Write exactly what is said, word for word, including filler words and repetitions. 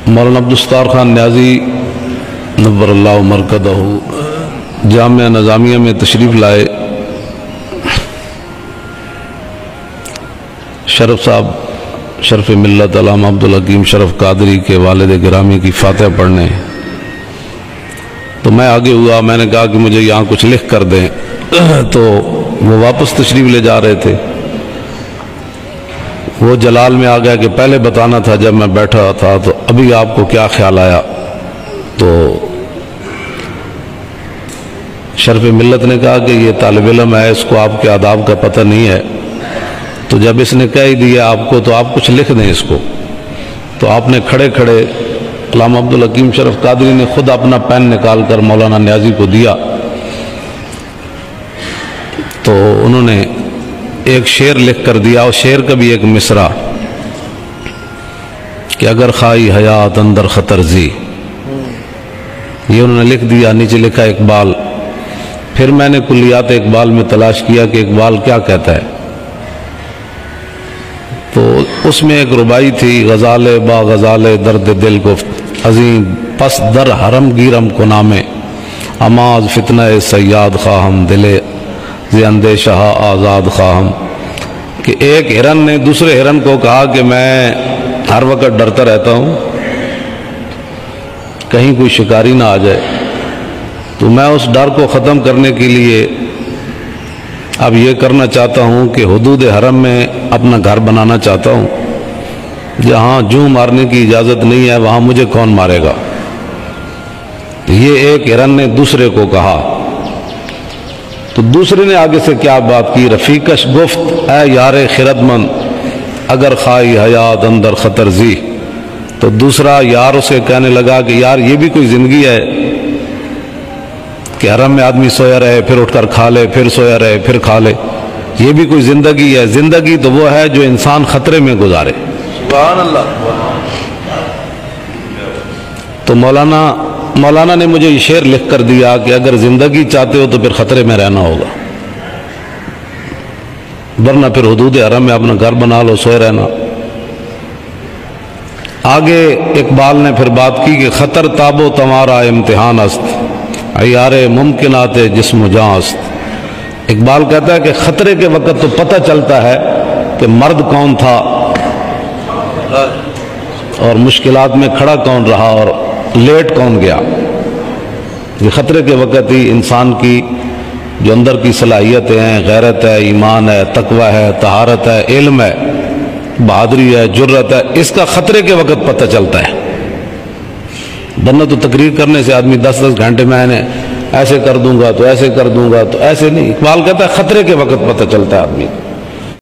مولانا عبدالستار خان نیازی نور اللہ مرکزہ جامعہ نظامیہ میں تشریف لائے. شرف صاحب شرف ملت علامہ عبدالحکیم شرف قادری کے والد گرامی کی فاتحہ پڑھنے. تو میں آگے ہوا، میں نے کہا کہ مجھے یہاں کچھ لکھ کر دیں. تو وہ واپس تشریف لے جا رہے تھے. وہ جلال میں آ گیا کہ پہلے بتانا تھا جب میں بیٹھا تھا، تو ابھی آپ کو کیا خیال آیا؟ تو شرف ملت نے کہا کہ یہ طالب علم ہے، اس کو آپ کے آداب کا پتہ نہیں ہے، تو جب اس نے کہہ دیا آپ کو تو آپ کچھ لکھ دیں اس کو. تو آپ نے کھڑے کھڑے علامہ عبدالحکیم شرف قادری نے خود اپنا پین نکال کر مولانا نیازی کو دیا. تو انہوں نے ایک شعر لکھ کر دیا، اور شعر کا بھی ایک مصرع کہ اگر خواہی حیات اندر خطر زی، یہ انہوں نے لکھ دیا. نیچے لکھا اقبال. پھر میں نے کلیات اقبال میں تلاش کیا کہ اقبال کیا کہتا ہے. تو اس میں ایک ربائی تھی، غزال با غزال درد دل گفت عظیم پس در حرم گیرم کو نامے اماز فتنہ سیاد خواہم دلے زیندے شاہ آزاد خواہم. کہ ایک ہرن نے دوسرے ہرن کو کہا کہ میں ہر وقت ڈرتا رہتا ہوں کہیں کوئی شکاری نہ آ جائے، تو میں اس ڈر کو ختم کرنے کے لیے اب یہ کرنا چاہتا ہوں کہ حدود حرم میں اپنا گھر بنانا چاہتا ہوں، جہاں جوں مارنے کی اجازت نہیں ہے وہاں مجھے کون مارے گا. یہ ایک ہرن نے دوسرے کو کہا. تو دوسرے نے آگے سے کیا بات کی؟ رفیقش گفت اے یار خرد مند اگر خواہی حیات اندر خطر زی. تو دوسرا یار اسے کہنے لگا کہ یار یہ بھی کوئی زندگی ہے کہ حرم میں آدمی سویا رہے پھر اٹھ کر کھا لے، پھر سویا رہے پھر کھا لے؟ یہ بھی کوئی زندگی ہے؟ زندگی تو وہ ہے جو انسان خطرے میں گزارے. سبحان اللہ. تو مولانا مولانا نے مجھے یہ شعر لکھ کر دیا کہ اگر زندگی چاہتے ہو تو پھر خطرے میں رہنا ہوگا، ورنہ پھر حدود حرم میں اپنا گھر بنا لو، سوئے رہنا. آگے اقبال نے پھر بات کی کہ خطر تاب و تمہارا امتحان است عیار ممکنات جسم و جاں است. اقبال کہتا ہے کہ خطرے کے وقت تو پتہ چلتا ہے کہ مرد کون تھا اور مشکلات میں کھڑا کون رہا اور لیٹ کون گیا. یہ خطرے کے وقت ہی انسان کی جو اندر کی صلاحیتیں ہیں، غیرت ہے، ایمان ہے، تقوی ہے، طہارت ہے، علم ہے، بہادری ہے، جرت ہے، اس کا خطرے کے وقت پتہ چلتا ہے. ورنہ تو تقریر کرنے سے آدمی دس دس گھنٹے میں نے ایسے کر دوں گا تو ایسے کر دوں گا تو ایسے نہیں. اقبال کہتا ہے خطرے کے وقت پتہ چلتا ہے آدمی.